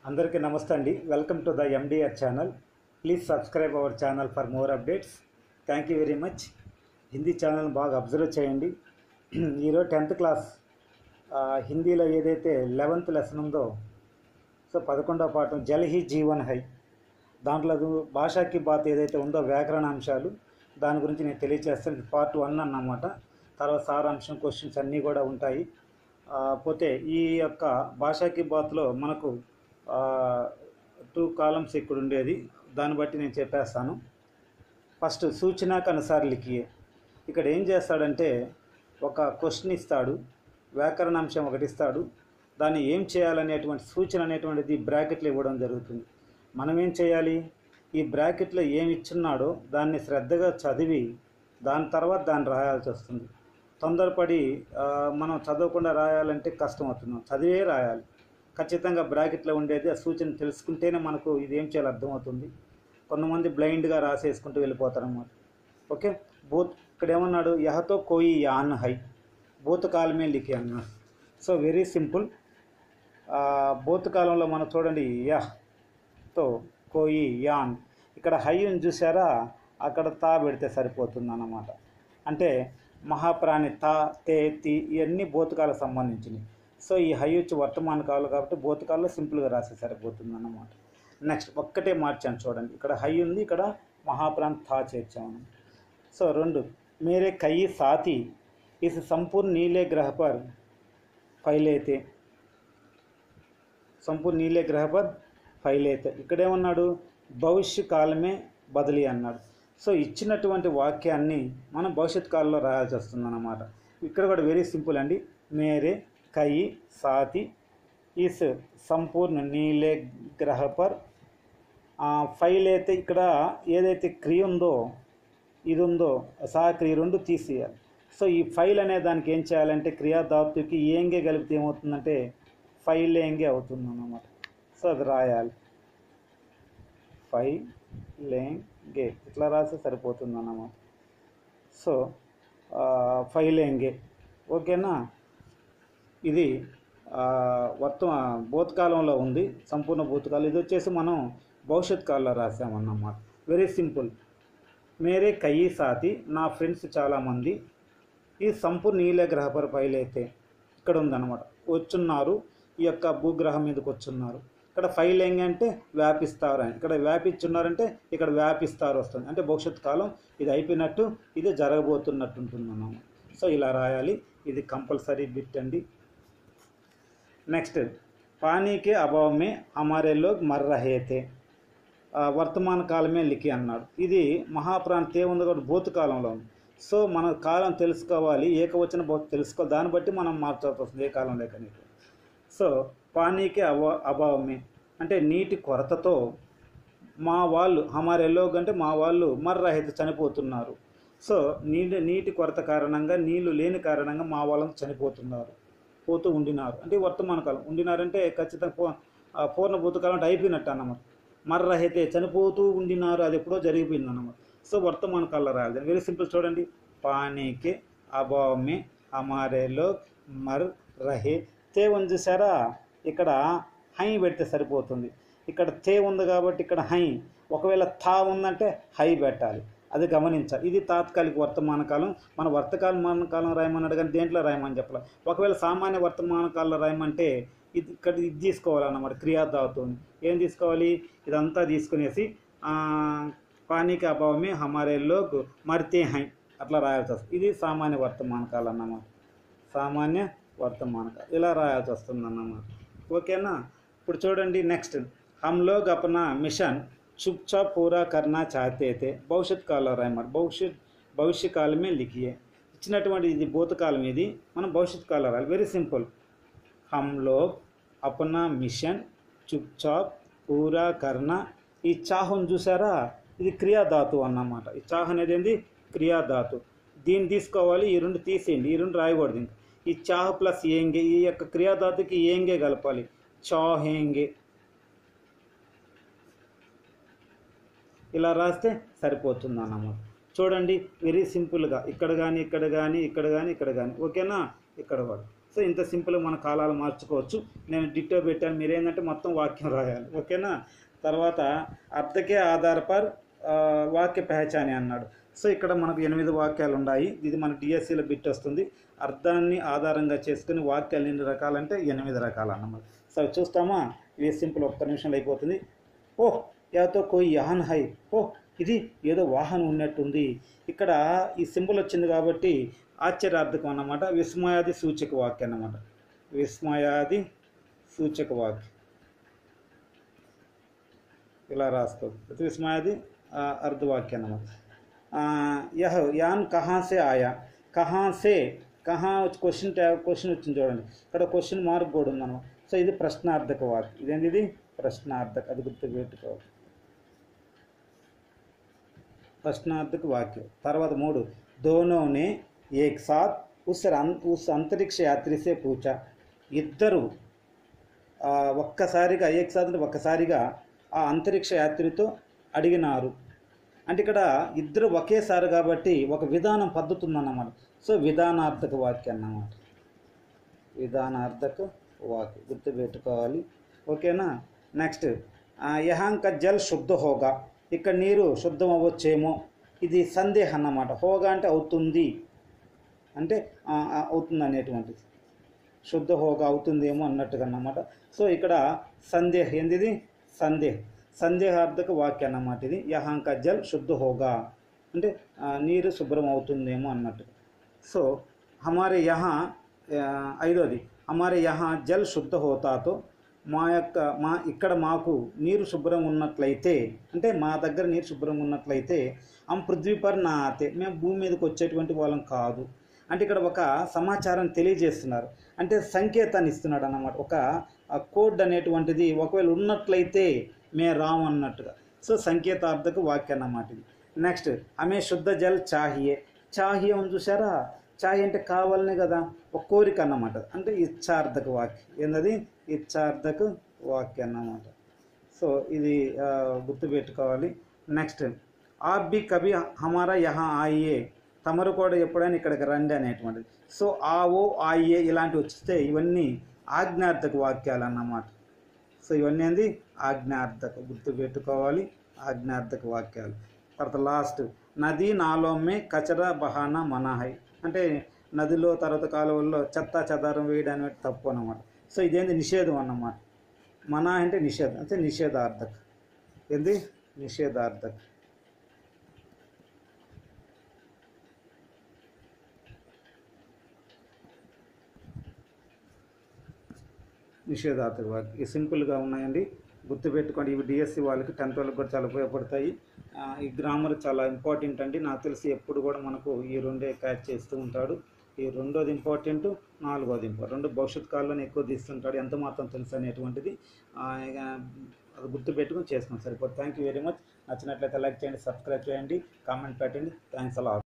అందరికీ నమస్తే అండి. Welcome to the MDR channel. Please subscribe our channel for more updates. Thank you very much. Hindi channel బాగా observe చేయండి. ఈరోజు 10th క్లాస్ హిందీలో ఏదైతే 11th లెసన్ ఉందో, సో 11వ పాఠం జల్ హీ జీవన్ హై, దాంట్లో భాషాకి బాత్ ఏదైతే ఉందో వ్యాకరణ అంశాలు, దాని గురించి నేను తెలియజేస్తాను. పార్ట్ 1 అన్నమాట. తర్వాత సారాంశం, క్వశ్చన్స్ అన్నీ కూడా ఉంటాయి. పోతే ఈ యొక్క భాషాకి బాత్లో మనకు 2 కాలమ్స్ ఇక్కడ ఉండేది, దాన్ని బట్టి నేను చెప్పేస్తాను. ఫస్ట్ సూచనకు అనుసార్ లిఖియే. ఇక్కడ ఏం చేస్తాడంటే ఒక క్వశ్చన్ ఇస్తాడు, వ్యాకరణాంశం ఒకటి ఇస్తాడు, దాన్ని ఏం చేయాలనేటువంటి సూచన అనేటువంటిది బ్రాకెట్లో ఇవ్వడం జరుగుతుంది. మనం ఏం చేయాలి, ఈ బ్రాకెట్లో ఏమి ఇచ్చున్నాడో దాన్ని శ్రద్ధగా చదివి దాని తర్వాత దాన్ని రాయాల్సి వస్తుంది. తొందరపడి మనం చదవకుండా రాయాలంటే కష్టం అవుతుంది, చదివే రాయాలి. ఖచ్చితంగా బ్రాకెట్లో ఉండేది ఆ సూచన తెలుసుకుంటేనే మనకు ఇది ఏం చేయాలో అర్థమవుతుంది. కొంతమంది బ్లైండ్గా రాసేసుకుంటూ వెళ్ళిపోతారు అన్నమాట. ఓకే, ఇక్కడ ఏమన్నాడు, యహతో కోయి యాన్ హై, భూతకాలమే లిఖే అన్నాడు. So very simple. భూతకాలంలో మనం చూడండి, యహ్తో కోయి యాన్, ఇక్కడ హైని చూసారా, అక్కడ తా పెడితే సరిపోతుంది అన్నమాట. అంటే మహాప్రాణి తా, తే, తి ఇవన్నీ భూతకాలకు సంబంధించినవి. సో ఈ హై వచ్చి వర్తమాన కాలం కాబట్టి భూతకాలంలో సింపుల్గా రాస్తే సరిపోతుంది అన్నమాట. నెక్స్ట్ ఒక్కటే మార్చాను చూడండి, ఇక్కడ హై ఉంది, ఇక్కడ మహాప్రాణ్ థా చేర్చాము. సో 2 మేరే కయి సాతి ఇస్ సంపూర్ణ నీలే గ్రహ పర్ ఫైలేతే, సంపూర్ణ నీలే గ్రహ పర్ ఫైలేతే. ఇక్కడేమన్నాడు, భవిష్య కాలమే బదిలీ అన్నాడు. సో ఇచ్చినటువంటి వాక్యాన్ని మనం భవిష్యత్ కాలంలో రాయాల్సి వస్తుంది అన్నమాట. ఇక్కడ కూడా వెరీ సింపుల్ అండి. మేరే కయి సాతి ఇస్ సంపూర్ణ నీలే గ్రహ పర్ ఫైలేతే. ఇక్కడ ఏదైతే క్రియ ఉందో, ఇది ఉందో సహక్రియ 2 తీసేయాలి. సో ఈ ఫైల్ అనే దానికి ఏం చేయాలంటే క్రియాధాతుకి ఏంగే కలిపితే ఏమవుతుందంటే ఫైలేంగే అవుతుంది అన్నమాట. సో అది రాయాలి, ఫైలేంగే ఇట్లా రాస్తే సరిపోతుంది అన్నమాట. సో ఫైలేంగే, ఓకేనా. ఇది భూతకాలంలో ఉంది, సంపూర్ణ భూతకాలం. ఇది వచ్చేసి మనం భవిష్యత్ కాలంలో రాసామన్నమాట. Very simple. మేరే కయి సాతి, నా ఫ్రెండ్స్ చాలామంది, ఈ సంపూర్ణ నీలే గ్రహపర ఫైలైతే ఇక్కడ ఉందన్నమాట. వచ్చున్నారు, ఈ యొక్క భూగ్రహం మీదకి వచ్చున్నారు. ఇక్కడ ఫైలింగ్ అంటే వ్యాపిస్తారు అని, ఇక్కడ వ్యాపించున్నారంటే ఇక్కడ వ్యాపిస్తారు వస్తుంది. అంటే భవిష్యత్ కాలం ఇది అయిపోయినట్టు, ఇది జరగబోతున్నట్టు ఉంటుంది అన్నమాట. సో ఇలా రాయాలి, ఇది కంపల్సరీ బిట్ అండి. నెక్స్ట్ పానీ కే అభావ్ మే హమారే లోగ్ మర్ రహే తే, వర్తమాన కాలమే లిఖి అన్నాడు. ఇది మహాప్రాంతే ఉంది కాబట్టి భూతకాలంలో ఉంది. సో మన కాలం తెలుసుకోవాలి, ఏకవచన భౌత తెలుసుకోవాలి, దాన్ని బట్టి మనం మార్చాల్సి వస్తుంది ఏ కాలం లేక. సో పానీకే అభావమే అంటే నీటి కొరతతో మా వాళ్ళు, హమారే లోగ్ అంటే మా వాళ్ళు, మర్రహిత చనిపోతున్నారు. సో నీటి కొరత కారణంగా, నీళ్లు లేని కారణంగా మా వాళ్ళని చనిపోతున్నారు, పోతూ ఉండినారు. అంటే వర్తమాన కాలం. ఉండినారంటే ఖచ్చితంగా పూర్ణ భూతకాలం అంటే అయిపోయినట్టు అన్నమాట. మర్రహితే చనిపోతూ ఉండినారు, అది ఎప్పుడో జరిగిపోయింది అన్నమాట. సో వర్తమాన కాలంలో రాయాలి. వెరీ సింపుల్ చూడండి, పానీకే అభావమే హమారే లోగ్ మర్ రహే తే ఉంది చూసారా, ఇక్కడ హై పెడితే సరిపోతుంది. ఇక్కడ తే ఉంది కాబట్టి ఇక్కడ హై, ఒకవేళ థా ఉందంటే హై పెట్టాలి, అది గమనించాలి. ఇది తాత్కాలిక వర్తమాన కాలం. మన వర్తమాన కాలం రాయమన్నాడు కానీ దేంట్లో రాయమని చెప్పాలి. ఒకవేళ సామాన్య వర్తమాన కాలంలో రాయమంటే ఇది తీసుకోవాలన్నమాట, క్రియాధాతువుని. ఏం తీసుకోవాలి, ఇదంతా తీసుకునేసి పానీకి అభావమే హమారే లోగ్ మర్తే హై అట్లా రాయాల్సి వస్తుంది. ఇది సామాన్య వర్తమాన కాలం అన్నమాట, సామాన్య వర్తమాన కాలం ఇలా రాయాల్సి వస్తుంది అన్నమాట. ఓకేనా. ఇప్పుడు చూడండి నెక్స్ట్, హమ్ లోగ్ అప్నా మిషన్ చుప్చాప్ పూరా కర్నా చాహతే తే, భవిష్యత్ కాలంలో రాయమారు. భవిష్య కాలమే లిఖియే. ఇచ్చినటువంటి ఇది భూతకాలం, ఇది మనం భవిష్యత్ కాలంలో రాయాలి. Very simple. హమ్ లోగ్ అప్నా మిషన్ చుప్చాప్ పూరా కర్నా, ఈ చాహుని చూసారా, ఇది క్రియాధాతు అన్నమాట. ఈ చాహ్ అనేది ఏంది, క్రియాధాతు. దీన్ని తీసుకోవాలి, ఈ 2 తీసేయండి, ఈ 2 రాయకూడదు. ఇంకా ఈ చాహ్ ప్లస్ ఏంగే, ఈ యొక్క క్రియాధాతుకి ఏంగే కలపాలి, చాహేంగే ఇలా రాస్తే సరిపోతుంది అన్నమాట. చూడండి వెరీ సింపుల్గా, ఇక్కడ కానీ ఇక్కడ కానీ ఇక్కడ కానీ ఇక్కడ కానీ, ఓకేనా. ఇక్కడ కూడా సో ఇంత సింపుల్గా మన కాలాలు మార్చుకోవచ్చు. నేను డిట్టో పెట్టాను, మీరేంటంటే మొత్తం వాక్యం రాయాలి, ఓకేనా. తర్వాత అర్థకే ఆధార్ పర్ వాక్య పెహచాని అన్నాడు. సో ఇక్కడ మనకు 8 వాక్యాలు ఉన్నాయి. ఇది మన డిఎస్సిలో బిట్ వస్తుంది. అర్థాన్ని ఆధారంగా చేసుకుని వాక్యాలు ఎన్ని రకాలంటే 8 రకాలు అన్నమాట. సో చూస్తామా, ఇది సింపుల్, ఒక్క నిమిషంలో అయిపోతుంది. ఓహ్ యాతో కోయి యహన్ హై, ఓహ్ ఇది ఏదో వాహనం ఉన్నట్టుంది. ఇక్కడ ఈ సింబల్ వచ్చింది కాబట్టి ఆశ్చర్యార్థకం అన్నమాట. విస్మయాది సూచక వాక్యం అన్నమాట. విస్మయాది సూచక వాక్యం ఇలా రాసుకోవచ్చు. విస్మయాది అర్ధవాక్యం అన్నమాట. యహ్ యాన్ కహా సే ఆయా, కహా సే, కహా క్వశ్చన్ వచ్చింది చూడండి, ఇక్కడ క్వశ్చన్ మార్క్ కూడా ఉందన్నమాట. సో ఇది ప్రశ్నార్థక వాక్యం. ఇదేంటి, ఇది ప్రశ్నార్థక, అది గుర్తుపెట్టుకోవాలి, ప్రశ్నార్థక వాక్యం. తర్వాత 3 దోనోనే ఏక్ సాత్ ఉస్ అంతరిక్ష యాత్రి సే పూచా, ఇద్దరు ఒక్కసారిగా, ఏక్ సాత్ అంటే ఒక్కసారిగా ఆ అంతరిక్ష యాత్రితో అడిగినారు. అంటే ఇక్కడ ఇద్దరు ఒకేసారి కాబట్టి ఒక విధానం పద్ధతి ఉందన్నమాట. సో విధానార్థక వాక్యం అన్నమాట, విధానార్థక వాక్యం గుర్తుపెట్టుకోవాలి, ఓకేనా. నెక్స్ట్ యహాంక జల్ శుద్ధ హోగా, ఇక్కడ నీరు శుద్ధం అవ్వచ్చేమో, ఇది సందేహం అన్నమాట. హోగా అంటే అవుతుంది, అంటే అవుతుంది అనేటువంటిది, శుద్ధ హోగా అవుతుందేమో అన్నట్టుగా అన్నమాట. సో ఇక్కడ సందేహ, ఏంది సందేహార్థక వాక్యం అన్నమాట ఇది. యహాంక జల్ శుద్ధ హోగా అంటే నీరు శుభ్రం అవుతుందేమో అన్నట్టు. సో హమారే యహా, 5వది హమారే యహా జల్ శుద్ధ హోతాతో, మా ఇక్కడ మాకు నీరు శుభ్రం ఉన్నట్లయితే, అంటే మా దగ్గర నీరు శుభ్రం ఉన్నట్లయితే, పృథ్వీ పర్ నా ఆతే, మేము భూమి మీదకి వచ్చేటువంటి వాళ్ళం కాదు. అంటే ఇక్కడ ఒక సమాచారం తెలియజేస్తున్నారు, అంటే సంకేతాన్ని ఇస్తున్నాడు అన్నమాట. ఒక కోడ్ అనేటువంటిది ఒకవేళ ఉన్నట్లయితే మేము రాము అన్నట్టుగా. సో సంకేతార్థక వాక్యం అన్నమాట ఇది. నెక్స్ట్ ఆమె శుద్ధ జల్ చాహియే, చాహియే అని చూసారా, చాహియే అంటే కావాలనే కదా, ఒక కోరిక అన్నమాట. అంటే ఇచ్ఛార్థక వాక్యం, ఏంటది ఇచ్ఛార్థక వాక్యం అన్నమాట. సో ఇది గుర్తుపెట్టుకోవాలి. నెక్స్ట్ ఆప్ బి కభీ హమారా యహా ఆయియే, తమరు కూడా ఎప్పుడైనా ఇక్కడికి రండి అనేటువంటిది. సో ఆవో ఆయియే ఇలాంటివి వస్తే ఇవన్నీ ఆజ్ఞార్థక వాక్యాలు అన్నమాట. సో ఇవన్నీ ఏంది ఆజ్ఞార్థక, గుర్తుపెట్టుకోవాలి, ఆజ్ఞార్థక వాక్యాలు. తర్వాత లాస్ట్ నది నాలోమే కచరా బహానా మనాహై, అంటే నదిలో తర్వాత కాలువల్లో చెత్త చెదారం వేయడం అనేది తప్పు అన్నమాట. సో ఇదేంది నిషేధం అన్నమాట. మనా అంటే నిషేధం, అంటే నిషేధార్థక, ఏంది నిషేధార్థక. నిషేధార్థక వాక్యం ఈ సింపుల్గా ఉన్నాయండి, గుర్తుపెట్టుకోండి. ఇవి డిఎస్సి వాళ్ళకి 10th వాళ్ళకి కూడా చాలా ఉపయోగపడతాయి. ఈ గ్రామర్ చాలా ఇంపార్టెంట్ అండి. నాకు తెలిసి ఎప్పుడు కూడా మనకు ఈ 2 క్యాచ్ చేస్తూ ఉంటాడు. ఈ 2వది ఇంపార్టెంట్, 4వది ఇంపార్టెంట్. 2 భవిష్యత్ కాలంలోనే ఎక్కువ తీస్తుంటాడు, ఎంత మాత్రం తెలుసు అనేటువంటిది. అది గుర్తుపెట్టుకుని చేసుకుని సరిపోతుంది. Thank you very much. నచ్చినట్లయితే లైక్ చేయండి, సబ్స్క్రైబ్ చేయండి, కామెంట్ పెట్టండి. Thanks allot.